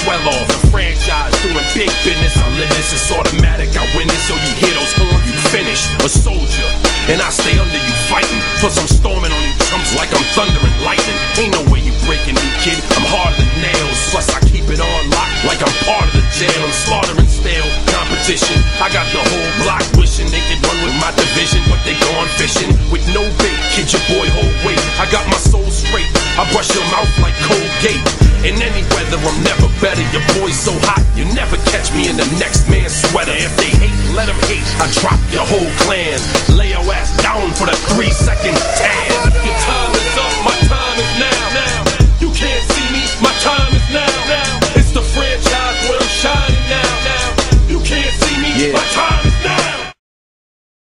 well off. The franchise doing big business. I live this, it's automatic. I win this, so you hear those horns, you finish. A soldier, and I stay under you fighting. Plus I'm storming on you chumps like I'm thunder and lightning. Ain't no way you breaking me, kid. I'm harder than nails. Plus I keep it on lock like I'm part of the jail. I'm slaughtering stale competition. I got the whole block wishing they could run with my division, but they gone fishing with no bait. Kid, your boy hold weight. I got my soul straight. I brush your mouth like Colgate. In any weather, I'm never better. Your boy's so hot, you never catch me in the next man's sweater. If they hate, let them hate. I drop your whole clan. Lay your ass down for the 3-second tan. Your time is up,